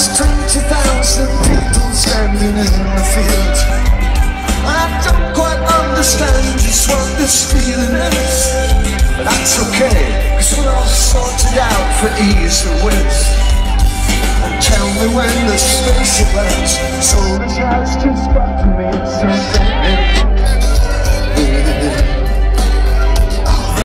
20,000 people standing in the field. I don't quite understand just what this feeling is, but that's okay, cause we're all sorted out for ease and wins. And tell me when the spaceship lands, so